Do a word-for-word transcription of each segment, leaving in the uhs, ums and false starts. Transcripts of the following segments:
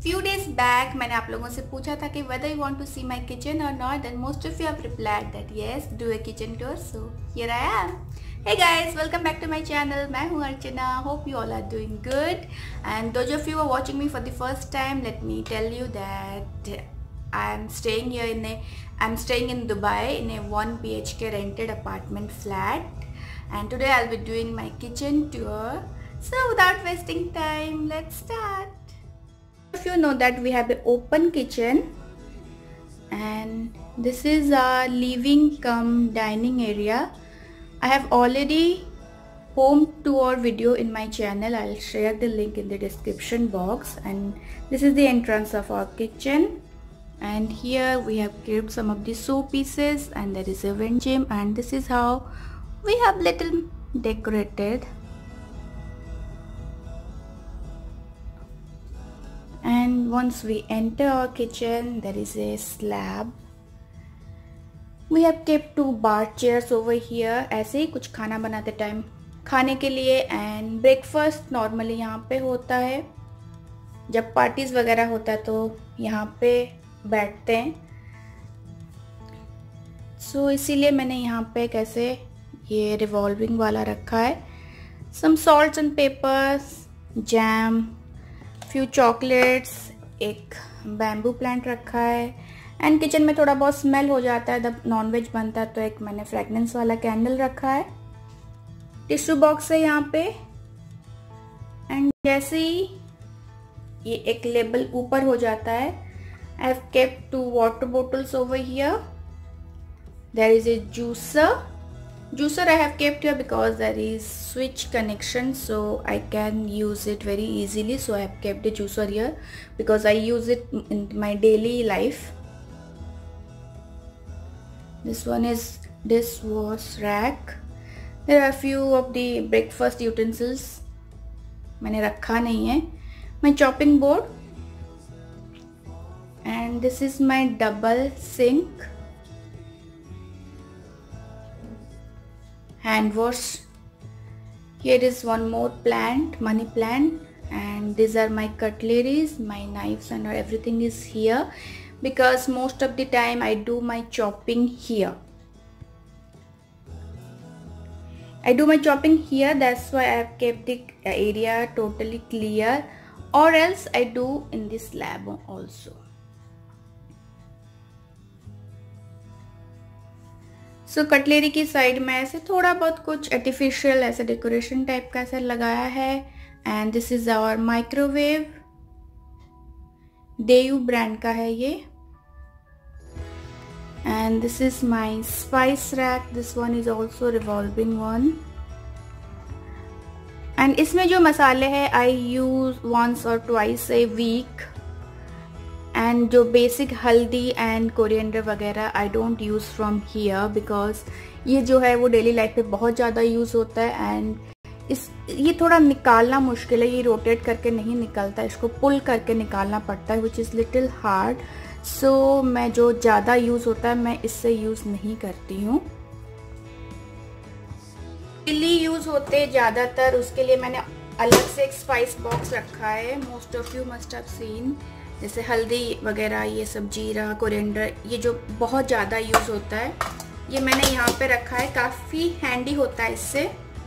few days back मैंने आप लोगों से पूछा था कि whether you want to see my kitchen or not, then most of you have replied that yes, do a kitchen tour. So here I am. Hey guys, welcome back to my channel. मैं हूँ अर्चना. Hope you all are doing good. And those of you who are watching me for the first time, let me tell you that I'm staying here in a I'm staying in Dubai in a one B H K rented apartment flat. And today I'll be doing my kitchen tour. So without wasting time, let's start. If you know that we have an open kitchen, and this is our living cum dining area. I have already home tour video in my channel. I'll share the link in the description box. And this is the entrance of our kitchen, and here we have kept some of the showpieces, and there is a wind gym, and this is how we have little decorated. And once we enter our kitchen, there is a slab. We have kept two bar chairs over here, ऐसे ही कुछ खाना बनाते time खाने के लिए. And breakfast normally यहाँ पे होता है. जब पार्टीज वगैरह होता है तो यहाँ पे बैठते हैं. सो so, इसीलिए मैंने यहाँ पे कैसे ये रिवॉल्विंग वाला रखा है. Some salts and peppers, jam, few chocolates, एक बैम्बू प्लांट रखा है. एंड किचन में थोड़ा बहुत स्मेल हो जाता है जब नॉनवेज बनता है, तो एक मैंने फ्रेगनेंस वाला कैंडल रखा है. टिश्यू बॉक्स है यहाँ पे. एंड जैसे ही ये एक लेबल ऊपर हो जाता है, I have kept two water bottles over here. There is a juicer. Juicer I have kept here because there is switch connection, so I can use it very easily. So I have kept the juicer here because I use it in my daily life. This one is dishwash rack. There are a few of the breakfast utensils. मैंने रखा नहीं है. My chopping board, and this is my double sink. Hand wash. Here is one more plant, money plant, and these are my cutleries, my knives, and everything is here because most of the time I do my chopping here. I do my chopping here, that's why I have kept the area totally clear, or else I do in this slab also. So so, cutlery की side में ऐसे थोड़ा बहुत कुछ artificial ऐसे decoration type का ऐसा लगाया है. And this is our microwave. Daewoo brand का है ये. And this is my spice rack. This one is also revolving one. And इसमें जो मसाले हैं I use once or twice a week. And जो बेसिक हल्दी एंड कोरिएंडर वगैरह I don't use from here because ये जो है वो डेली लाइफ पे बहुत ज़्यादा यूज़ होता है. एंड इस ये थोड़ा निकालना मुश्किल है. ये रोटेट करके नहीं निकलता, इसको पुल करके निकालना पड़ता है, which is little hard. So मैं जो ज़्यादा यूज़ होता है मैं इससे यूज़ नहीं करती हूँ. डेली यूज़ होते ज़्यादातर, उसके लिए मैंने अलग से एक स्पाइस बॉक्स रखा है. Most of you must have seen. जैसे हल्दी वगैरह, ये सब जीरा, कोरिएंडर, ये जो बहुत ज़्यादा यूज़ होता है, ये मैंने यहाँ पे रखा है. काफ़ी हैंडी होता है इससे.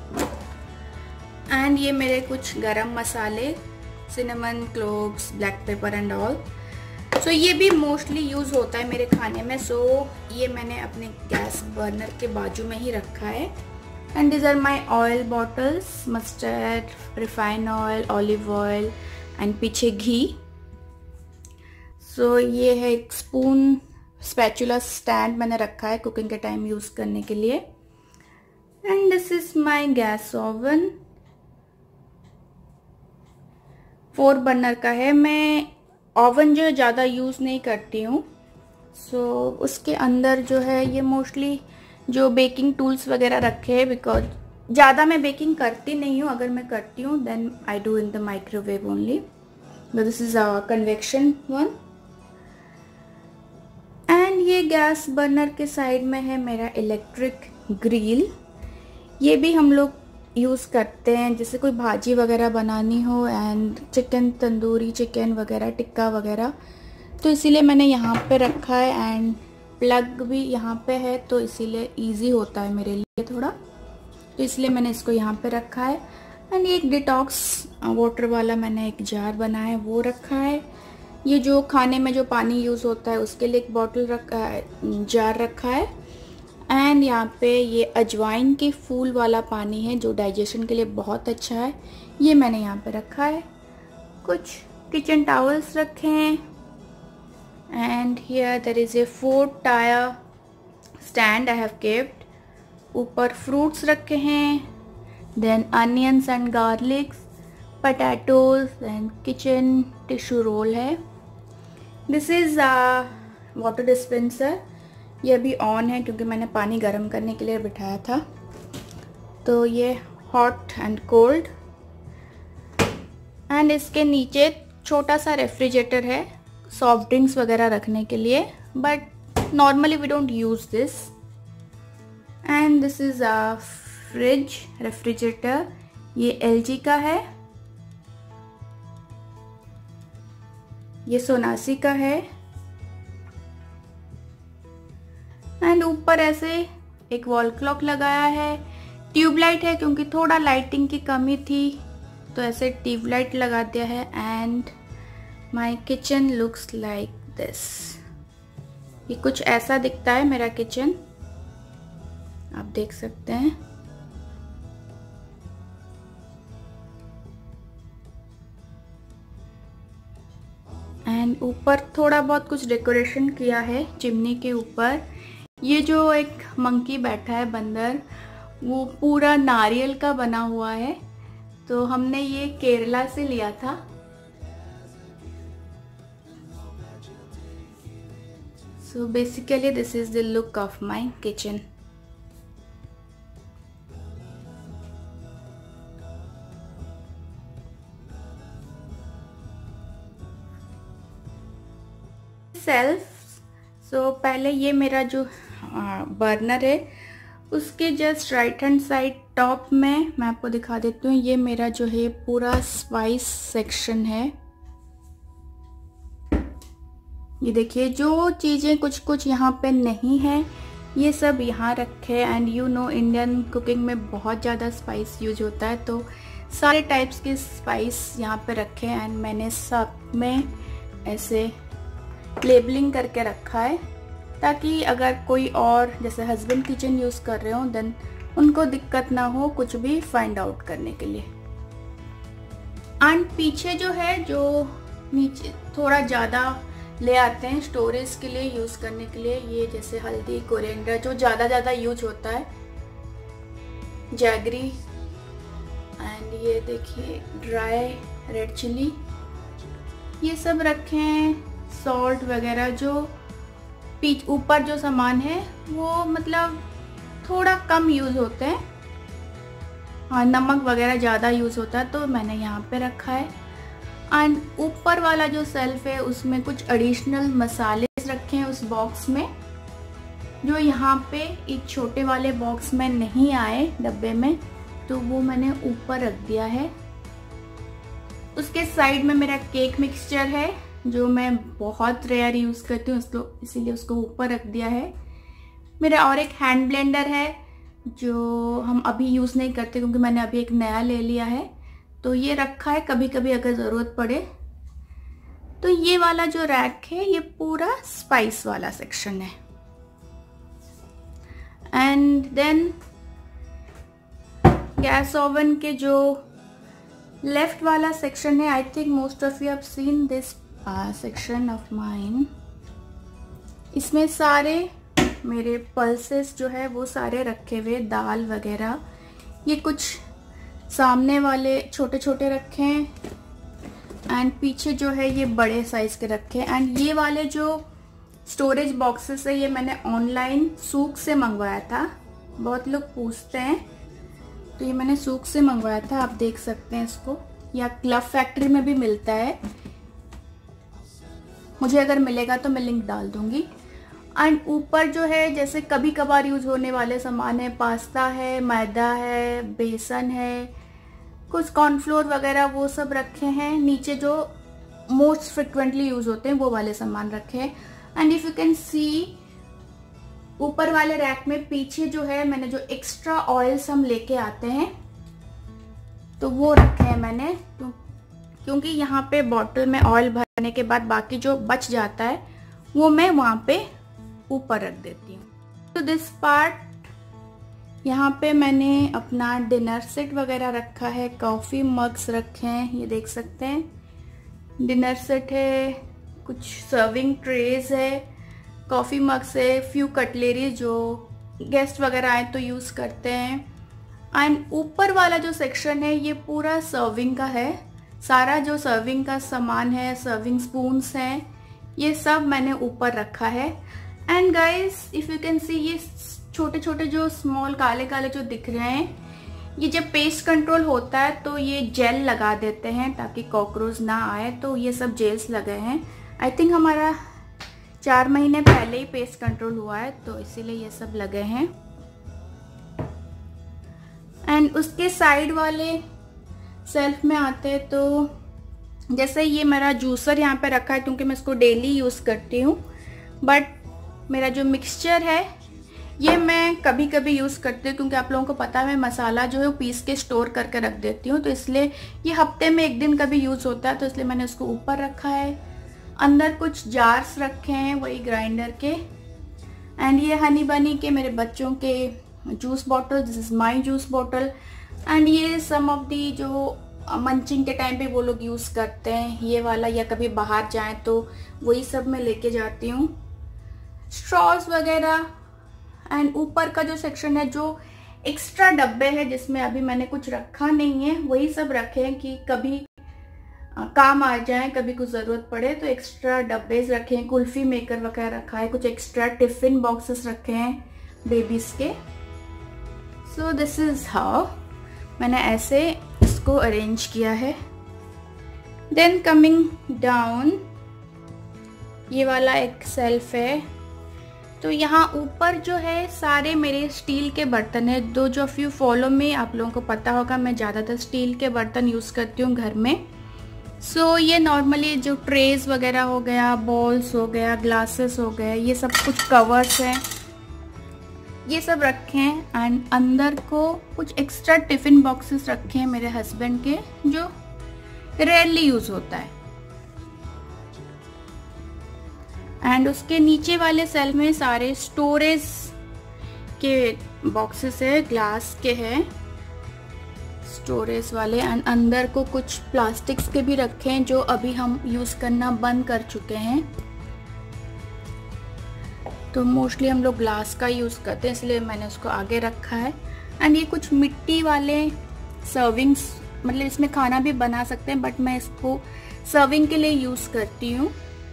एंड ये मेरे कुछ गरम मसाले, cinnamon, cloves, black pepper and all. So ये भी मोस्टली यूज़ होता है मेरे खाने में. सो so, ये मैंने अपने गैस बर्नर के बाजू में ही रखा है. And this are my oil bottles, mustard, refined oil, olive oil, and पीछे घी. सो so, ये है एक स्पून स्पैचुला स्टैंड मैंने रखा है कुकिंग के टाइम यूज़ करने के लिए. And this is my gas oven. Four burner का है. मैं ओवन जो ज़्यादा यूज़ नहीं करती हूँ. सो so, उसके अंदर जो है ये मोस्टली जो बेकिंग टूल्स वगैरह रखे हैं बिकॉज ज़्यादा मैं बेकिंग करती नहीं हूँ. अगर मैं करती हूँ then I do in the microwave only. This is our convection one. And ये गैस बर्नर के साइड में है मेरा इलेक्ट्रिक ग्रिल. ये भी हम लोग यूज़ करते हैं, जैसे कोई भाजी वगैरह बनानी हो एंड चिकन, तंदूरी चिकन वगैरह, टिक्का वगैरह, तो इसीलिए मैंने यहाँ पे रखा है। एंड प्लग भी यहाँ पे है तो इसीलिए इजी होता है मेरे लिए थोड़ा, तो इसलिए मैंने इसको यहाँ पे रखा है। एंड एक डिटॉक्स वाटर वाला मैंने एक जार बनाया है, वो रखा है। ये जो खाने में जो पानी यूज़ होता है उसके लिए एक बॉटल रखा है, जार रखा है। एंड यहाँ पे ये अजवाइन की फूल वाला पानी है जो डाइजेशन के लिए बहुत अच्छा है, ये मैंने यहाँ पे रखा है। कुछ किचन टॉवल्स रखे हैं। And here there is a four tier stand I have kept. ऊपर फ्रूट्स रखे हैं, then onions and garlics, potatoes and kitchen tissue roll है। दिस इज़ वाटर डिस्पेंसर, ये अभी ऑन है क्योंकि मैंने पानी गर्म करने के लिए बिठाया था। तो ये हॉट एंड कोल्ड। एंड इसके नीचे छोटा सा रेफ्रिजरेटर है सॉफ्ट ड्रिंक्स वगैरह रखने के लिए, but normally we don't use this. And this is a fridge refrigerator, ये एलजी का है, ये सोनासी का है। एंड ऊपर ऐसे एक वॉल क्लॉक लगाया है, ट्यूबलाइट है क्योंकि थोड़ा लाइटिंग की कमी थी तो ऐसे ट्यूबलाइट लगा दिया है। And my kitchen looks like this, ये कुछ ऐसा दिखता है मेरा किचन, आप देख सकते हैं। एंड ऊपर थोड़ा बहुत कुछ डेकोरेशन किया है चिमनी के ऊपर। ये जो एक मंकी बैठा है, बंदर, वो पूरा नारियल का बना हुआ है, तो हमने ये केरला से लिया था। So basically this is the look of my kitchen. Self, so पहले ये मेरा जो बर्नर है उसके just right hand side top में मैं आपको दिखा देती हूँ, ये मेरा जो है पूरा स्पाइस सेक्शन है। ये देखिए जो चीज़ें कुछ कुछ यहाँ पे नहीं है ये सब यहाँ रखे। And you know Indian cooking में बहुत ज़्यादा स्पाइस यूज होता है, तो सारे टाइप्स के स्पाइस यहाँ पे रखे। एंड मैंने सब में ऐसे लेबलिंग करके रखा है ताकि अगर कोई और जैसे हस्बैंड किचन यूज़ कर रहे हो देन उनको दिक्कत ना हो कुछ भी फाइंड आउट करने के लिए। एंड पीछे जो है जो नीचे थोड़ा ज़्यादा ले आते हैं स्टोरेज के लिए यूज़ करने के लिए, ये जैसे हल्दी, कोरिएंडर जो ज़्यादा ज़्यादा यूज होता है, जैगरी, एंड ये देखिए ड्राई रेड चिली, ये सब रखे हैं। सॉल्ट वगैरह जो पीछ ऊपर जो सामान है वो मतलब थोड़ा कम यूज़ होते हैं, हाँ नमक वगैरह ज़्यादा यूज़ होता है तो मैंने यहाँ पे रखा है। एंड ऊपर वाला जो सेल्फ है उसमें कुछ एडिशनल मसाले रखे हैं उस बॉक्स में, जो यहाँ पे एक छोटे वाले बॉक्स में नहीं आए डब्बे में, तो वो मैंने ऊपर रख दिया है। उसके साइड में मेरा केक मिक्सचर है जो मैं बहुत रेयर यूज़ करती हूँ, उसको इसीलिए उसको ऊपर रख दिया है। मेरा और एक हैंड ब्लेंडर है जो हम अभी यूज़ नहीं करते क्योंकि मैंने अभी एक नया ले लिया है, तो ये रखा है कभी कभी अगर ज़रूरत पड़े। तो ये वाला जो रैक है ये पूरा स्पाइस वाला सेक्शन है। एंड देन गैस ओवन के जो लेफ्ट वाला सेक्शन है, I think most of you have seen this section of mine. इसमें सारे मेरे पल्सेस जो है वो सारे रखे हुए, दाल वगैरह। ये कुछ सामने वाले छोटे छोटे रखे हैं एंड पीछे जो है ये बड़े साइज के रखे हैं। एंड ये वाले जो स्टोरेज बॉक्सेस है ये मैंने ऑनलाइन सूक से मंगवाया था, बहुत लोग पूछते हैं, तो ये मैंने सूक से मंगवाया था, आप देख सकते हैं इसको, या क्लब फैक्ट्री में भी मिलता है, मुझे अगर मिलेगा तो मैं लिंक डाल दूंगी। एंड ऊपर जो है जैसे कभी कभार यूज होने वाले सामान है, पास्ता है, मैदा है, बेसन है, कुछ कॉर्नफ्लोर वगैरह वो सब रखे हैं। नीचे जो मोस्ट फ्रिक्वेंटली यूज होते हैं वो वाले सामान रखे हैं। And if you can see ऊपर वाले रैक में पीछे जो है मैंने जो एक्स्ट्रा ऑयल्स हम लेके आते हैं तो वो रखे हैं मैंने, क्यों, क्योंकि यहाँ पे बॉटल में ऑयल भरने के बाद बाकी जो बच जाता है वो मैं वहाँ पे ऊपर रख देती हूँ। तो दिस पार्ट यहाँ पे मैंने अपना डिनर सेट वगैरह रखा है, कॉफ़ी मग्स रखे हैं, ये देख सकते हैं डिनर सेट है, कुछ सर्विंग ट्रेज है, कॉफ़ी मग्स है, फ्यू कटलेरी जो गेस्ट वगैरह आए तो यूज़ करते हैं। एंड ऊपर वाला जो सेक्शन है ये पूरा सर्विंग का है, सारा जो सर्विंग का सामान है, सर्विंग स्पून्स हैं, ये सब मैंने ऊपर रखा है। And guys if you can see ये छोटे छोटे जो स्मॉल काले काले जो दिख रहे हैं, ये जब पेस्ट कंट्रोल होता है तो ये जेल लगा देते हैं ताकि कॉकरोच ना आए, तो ये सब जेल्स लगे हैं। आई थिंक हमारा चार महीने पहले ही पेस्ट कंट्रोल हुआ है तो इसीलिए ये सब लगे हैं। एंड उसके साइड वाले सेल्फ में आते हैं तो जैसे ये मेरा जूसर यहाँ पे रखा है क्योंकि मैं इसको डेली यूज़ करती हूँ, बट मेरा जो मिक्सचर है ये मैं कभी कभी यूज़ करती हूँ क्योंकि आप लोगों को पता है मैं मसाला जो है वो पीस के स्टोर करके रख देती हूँ, तो इसलिए ये हफ्ते में एक दिन कभी यूज़ होता है तो इसलिए मैंने उसको ऊपर रखा है। अंदर कुछ जार्स रखे हैं वही ग्राइंडर के। एंड ये हनी बनी के मेरे बच्चों के juice bottle, this is my juice bottle. And ये सम ऑफ दी जो मंचिंग के टाइम पे वो लोग यूज़ करते हैं ये वाला, या कभी बाहर जाएं तो वही सब मैं लेके जाती हूँ, स्ट्रॉज वगैरह। एंड ऊपर का जो सेक्शन है जो एक्स्ट्रा डब्बे है जिसमें अभी मैंने कुछ रखा नहीं है वही सब रखे हैं कि कभी आ, काम आ जाए, कभी कुछ ज़रूरत पड़े तो एक्स्ट्रा डब्बे रखे हैं। कुल्फी मेकर वगैरह रखा है, कुछ एक्स्ट्रा टिफिन बॉक्सेस रखे हैं बेबीज के। सो दिस इज हाउ मैंने ऐसे इसको अरेंज किया है। देन कमिंग डाउन ये वाला एक सेल्फ है, तो यहाँ ऊपर जो है सारे मेरे स्टील के बर्तन है। दो जो ऑफ यू फॉलो में आप लोगों को पता होगा मैं ज़्यादातर स्टील के बर्तन यूज़ करती हूँ घर में। सो so, ये नॉर्मली जो ट्रेज वगैरह हो गया, बॉल्स हो गया, ग्लासेस हो गए, ये सब कुछ कवर्स हैं, ये सब रखे हैं। एंड अंदर को कुछ एक्स्ट्रा टिफ़िन बॉक्सेस रखे हैं मेरे हस्बैंड के जो रेयरली यूज़ होता है। एंड उसके नीचे वाले सेल में सारे स्टोरेज के बॉक्सेस है, ग्लास के हैं स्टोरेज वाले। एंड अंदर को कुछ प्लास्टिक्स के भी रखे हैं जो अभी हम यूज़ करना बंद कर चुके हैं, तो मोस्टली हम लोग ग्लास का यूज़ करते हैं इसलिए मैंने उसको आगे रखा है। एंड ये कुछ मिट्टी वाले सर्विंग्स, मतलब इसमें खाना भी बना सकते हैं बट मैं इसको सर्विंग के लिए यूज़ करती हूँ।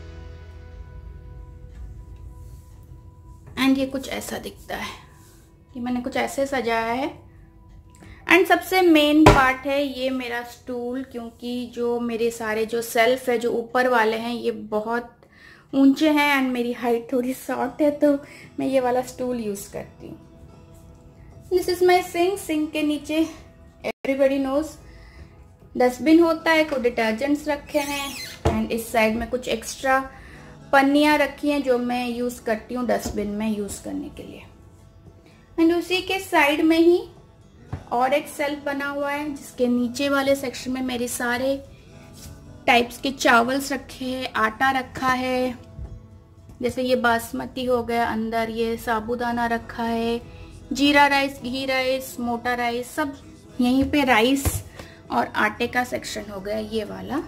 एंड ये कुछ ऐसा दिखता है, ये मैंने कुछ ऐसे सजाया है। एंड सबसे मेन पार्ट है ये मेरा स्टूल, क्योंकि जो मेरे सारे जो सेल्फ है जो ऊपर वाले हैं ये बहुत ऊंचे हैं एंड मेरी हाइट थोड़ी शॉर्ट है तो मैं ये वाला स्टूल यूज़ करती हूँ। This is my sink. Sink के नीचे एवरीबडी नोज डस्टबिन होता है, कुछ डिटर्जेंट्स रखे हैं। एंड इस साइड में कुछ एक्स्ट्रा पन्नियाँ रखी हैं जो मैं यूज़ करती हूँ डस्टबिन में यूज़ करने के लिए। एंड उसी के साइड में ही और एक सेल्फ बना हुआ है जिसके नीचे वाले सेक्शन में मेरे सारे टाइप्स के चावल्स रखे हैं, आटा रखा है, जैसे ये बासमती हो गया, अंदर ये साबूदाना रखा है, जीरा राइस, घी राइस, मोटा राइस, सब यहीं पे राइस और आटे का सेक्शन हो गया ये वाला।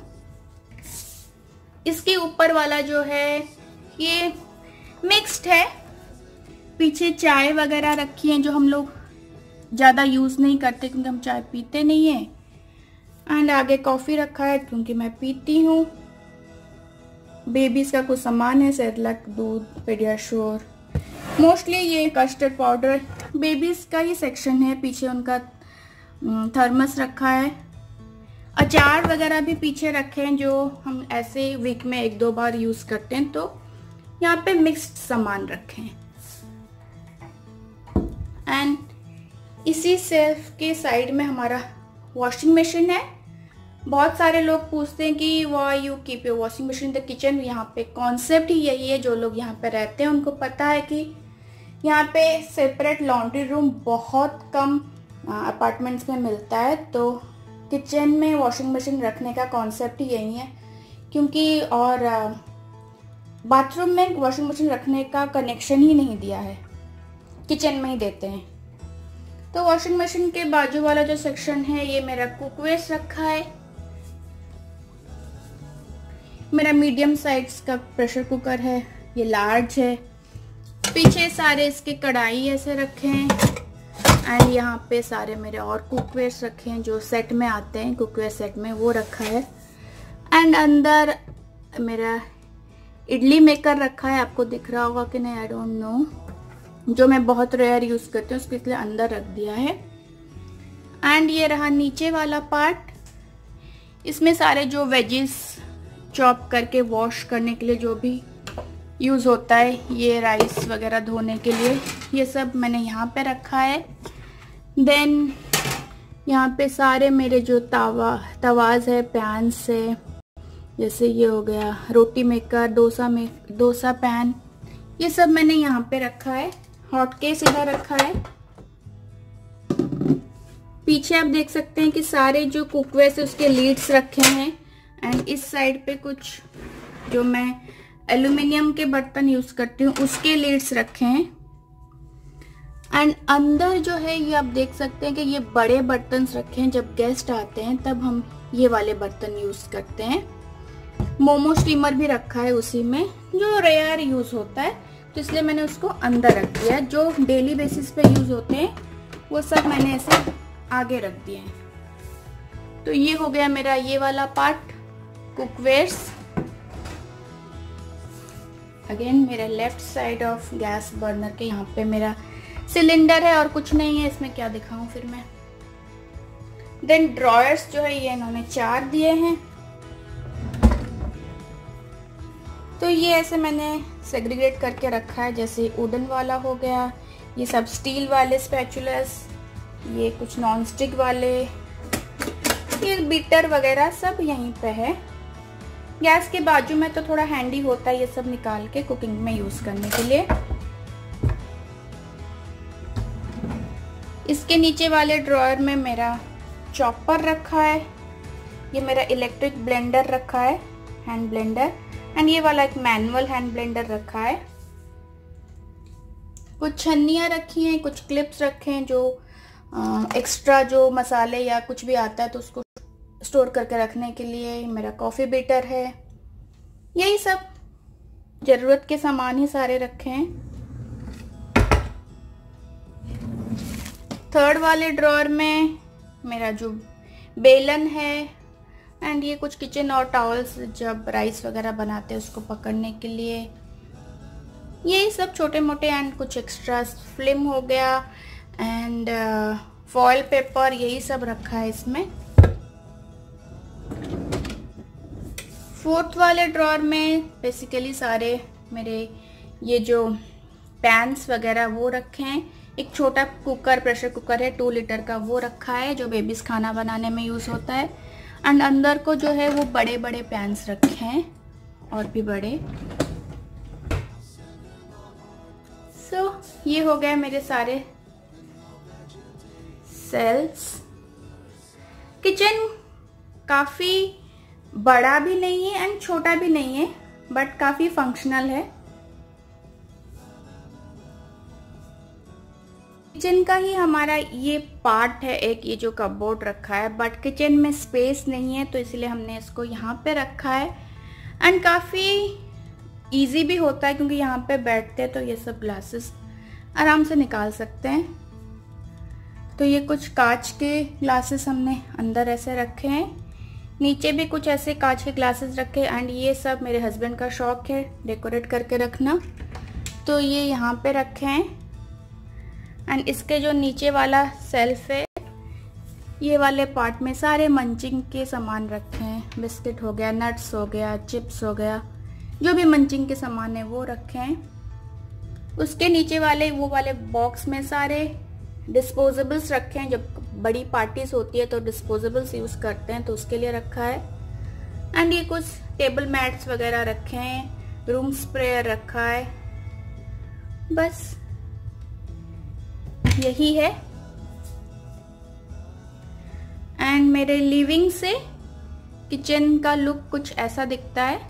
इसके ऊपर वाला जो है ये मिक्स्ड है, पीछे चाय वगैरह रखी है जो हम लोग ज़्यादा यूज़ नहीं करते क्योंकि हम चाय पीते नहीं हैं। एंड आगे कॉफ़ी रखा है क्योंकि मैं पीती हूँ। बेबीज़ का कुछ सामान है, सेरेलैक, दूध, पीडियाश्योर, मोस्टली ये कस्टर्ड पाउडर, बेबीज़ का ही सेक्शन है। पीछे उनका थर्मस रखा है, अचार वगैरह भी पीछे रखे हैं जो हम ऐसे वीक में एक दो बार यूज़ करते हैं। तो यहाँ पे मिक्स्ड सामान रखे हैं। एंड इसी सेल्फ के साइड में हमारा वॉशिंग मशीन है। बहुत सारे लोग पूछते हैं कि why you keep your washing machine in the kitchen. यहाँ पे कॉन्सेप्ट ही यही है, जो लोग यहाँ पे रहते हैं उनको पता है कि यहाँ पे सेपरेट लॉन्ड्री रूम बहुत कम अपार्टमेंट्स में मिलता है, तो किचन में वॉशिंग मशीन रखने का कॉन्सेप्ट ही यही है। क्योंकि और बाथरूम में वॉशिंग मशीन रखने का कनेक्शन ही नहीं दिया है, किचन में ही देते हैं। तो वॉशिंग मशीन के बाजू वाला जो सेक्शन है ये मेरा कुकवेयर रखा है। मेरा मीडियम साइज का प्रेशर कुकर है, ये लार्ज है। पीछे सारे इसके कढ़ाई ऐसे रखे हैं। एंड यहाँ पे सारे मेरे और कुकवेयर रखे हैं जो सेट में आते हैं, कुकवेयर सेट में वो रखा है। एंड अंदर मेरा इडली मेकर रखा है, आपको दिख रहा होगा कि नहीं आई डोंट नो, जो मैं बहुत रेयर यूज करती हूँ उसके लिए अंदर रख दिया है। एंड ये रहा नीचे वाला पार्ट, इसमें सारे जो वेजिस चॉप करके वॉश करने के लिए जो भी यूज होता है, ये राइस वगैरह धोने के लिए, ये सब मैंने यहाँ पे रखा है। देन यहाँ पे सारे मेरे जो तावा तवाज है, पैन्स है, जैसे ये हो गया रोटी मेकर, डोसा में डोसा पैन, ये सब मैंने यहाँ पे रखा है। हॉट केस इधर रखा है। पीछे आप देख सकते हैं कि सारे जो कुकवेयर से उसके लीड्स रखे हैं। एंड इस साइड पे कुछ जो मैं एल्यूमिनियम के बर्तन यूज करती हूँ उसके लीड्स रखे हैं। एंड अंदर जो है ये आप देख सकते हैं कि ये बड़े बर्तन रखे हैं, जब गेस्ट आते हैं तब हम ये वाले बर्तन यूज करते हैं। मोमो स्टीमर भी रखा है उसी में, जो रेयर यूज होता है, तो इसलिए मैंने उसको अंदर रख दिया। जो डेली बेसिस पे यूज होते हैं वो सब मैंने ऐसे आगे रख दिए हैं। तो ये हो गया मेरा ये वाला पार्ट, कुकवेयर्स। अगेन मेरा left side of gas burner के यहाँ पे मेरा सिलेंडर है और कुछ नहीं है, इसमें क्या दिखाऊं फिर मैं। देन ड्रॉयर्स जो है ये इन्होंने चार दिए हैं, तो ये ऐसे मैंने सेग्रीगेट करके रखा है। जैसे वुडन वाला हो गया, ये सब स्टील वाले स्पैचुलस, ये कुछ नॉन स्टिक वाले, ये बीटर वगैरह सब यहीं पे है। गैस के बाजू में तो थोड़ा हैंडी होता है ये सब निकाल के कुकिंग में यूज करने के लिए। इसके नीचे वाले ड्रॉयर में मेरा चॉपर रखा है, ये मेरा इलेक्ट्रिक ब्लेंडर रखा है, हैंड ब्लेंडर। एंड ये वाला एक मैनुअल हैंड ब्लेंडर रखा है। कुछ छन्नियाँ रखी हैं, कुछ क्लिप्स रखे हैं, जो एक्स्ट्रा जो मसाले या कुछ भी आता है तो उसको स्टोर करके रखने के लिए। मेरा कॉफी बीटर है। यही सब जरूरत के सामान ही सारे रखे हैं। थर्ड वाले ड्रॉअर में मेरा जो बेलन है, एंड ये कुछ किचन और टॉवल्स जब राइस वगैरह बनाते हैं उसको पकड़ने के लिए, यही सब छोटे मोटे। एंड कुछ एक्स्ट्रा फिल्म हो गया, एंड फॉइल पेपर, यही सब रखा है इसमें। फोर्थ वाले ड्रॉअर में बेसिकली सारे मेरे ये जो पैन्स वगैरह वो रखे हैं। एक छोटा कुकर, प्रेशर कुकर है टू लीटर का, वो रखा है जो बेबीज खाना बनाने में यूज होता है। एंड अंदर को जो है वो बड़े बड़े पैन्स रखे हैं और भी बड़े। सो so, ये हो गए मेरे सारे सेल्स। किचन काफी बड़ा भी नहीं है एंड छोटा भी नहीं है, बट काफी फंक्शनल है। किचन का ही हमारा ये पार्ट है एक, ये जो कपबोर्ड रखा है, बट किचन में स्पेस नहीं है तो इसलिए हमने इसको यहाँ पे रखा है। एंड काफ़ी इजी भी होता है क्योंकि यहाँ पे बैठते हैं तो ये सब ग्लासेस आराम से निकाल सकते हैं। तो ये कुछ कांच के ग्लासेस हमने अंदर ऐसे रखे हैं, नीचे भी कुछ ऐसे कांच के ग्लासेस रखे। एंड ये सब मेरे हस्बैंड का शौक है डेकोरेट करके रखना, तो ये यहाँ पे रखे हैं। एंड इसके जो नीचे वाला सेल्फ है, ये वाले पार्ट में सारे मंचिंग के सामान रखे हैं। बिस्किट हो गया, नट्स हो गया, चिप्स हो गया, जो भी मंचिंग के सामान है वो रखे हैं। उसके नीचे वाले वो वाले बॉक्स में सारे डिस्पोजेबल्स रखे हैं। जब बड़ी पार्टीज होती है तो डिस्पोजेबल्स यूज करते हैं, तो उसके लिए रखा है। एंड ये कुछ टेबल मैट्स वगैरह रखे हैं, रूम स्प्रेयर रखा है, बस यही है। एंड मेरे लिविंग से किचन का लुक कुछ ऐसा दिखता है।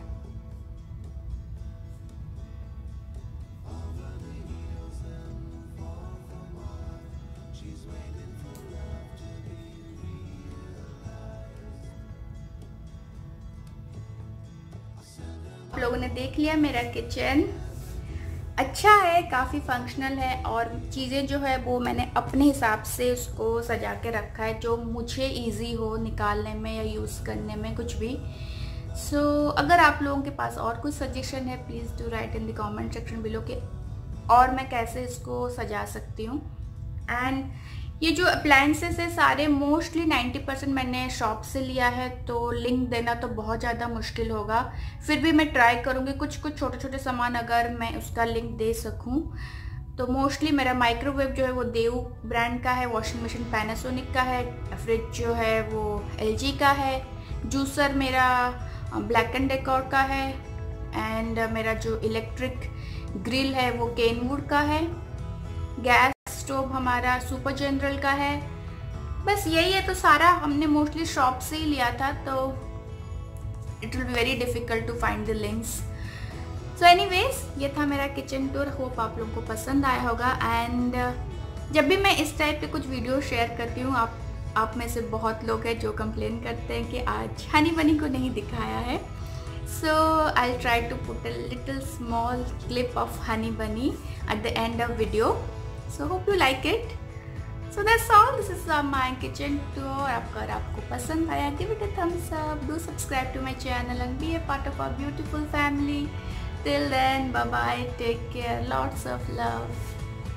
आप लोगों ने देख लिया मेरा किचन। अच्छा है, काफ़ी फंक्शनल है और चीज़ें जो है वो मैंने अपने हिसाब से उसको सजा के रखा है, जो मुझे इजी हो निकालने में या यूज़ करने में कुछ भी। सो so, अगर आप लोगों के पास और कुछ सजेशन है please do write in the comment section below के और मैं कैसे इसको सजा सकती हूँ। एंड ये जो अप्लायंसेस है सारे मोस्टली नाइन्टी परसेंट मैंने शॉप से लिया है, तो लिंक देना तो बहुत ज़्यादा मुश्किल होगा। फिर भी मैं ट्राई करूँगी कुछ कुछ छोटे छोटे सामान अगर मैं उसका लिंक दे सकूँ। तो मोस्टली मेरा माइक्रोवेव जो है वो देव ब्रांड का है, वॉशिंग मशीन पैनासोनिक का है, फ्रिज जो है वो एलजी का है, जूसर मेरा ब्लैक एंड डेकोर का है, एंड मेरा जो इलेक्ट्रिक ग्रिल है वो केनवुड का है, गैस स्टोव हमारा सुपर जनरल का है। बस यही है, तो सारा हमने मोस्टली शॉप से ही लिया था, तो it will be very difficult to find the links. So anyways, ये था मेरा किचन टूर। होप आप लोगों को पसंद आया होगा। एंड जब भी मैं इस टाइप के कुछ वीडियो शेयर करती हूँ, आप आप में से बहुत लोग हैं जो कंप्लेन करते हैं कि आज हनी बनी को नहीं दिखाया है। So I try to put a little small clip of honey bunny at the end of video. So hope you like it. So that's all. This is uh, my kitchen tour. अगर आपको पसंद आया, give it a thumbs up. Do subscribe to my channel and be a part of our beautiful family. Till then, bye bye. Take care. Lots of love.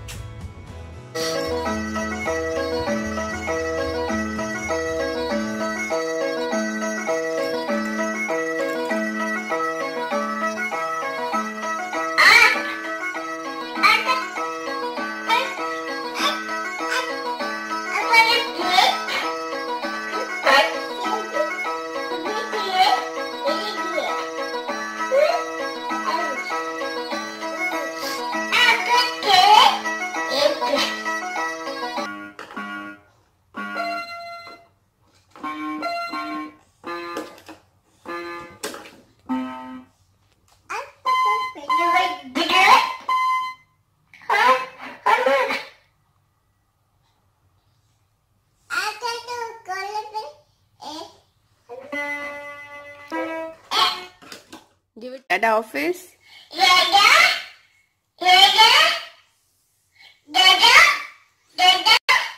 Give it at the office. Dada, Dada, Dada, Dada.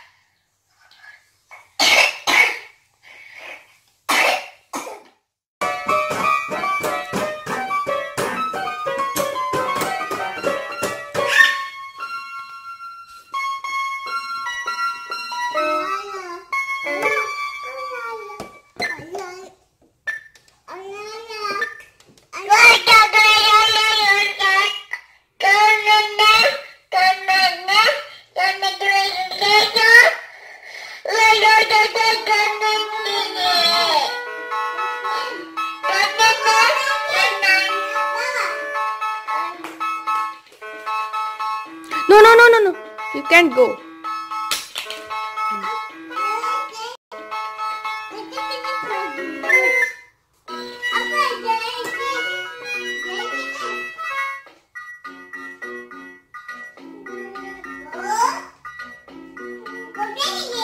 No, no, no, no, no. You can't go. Oh,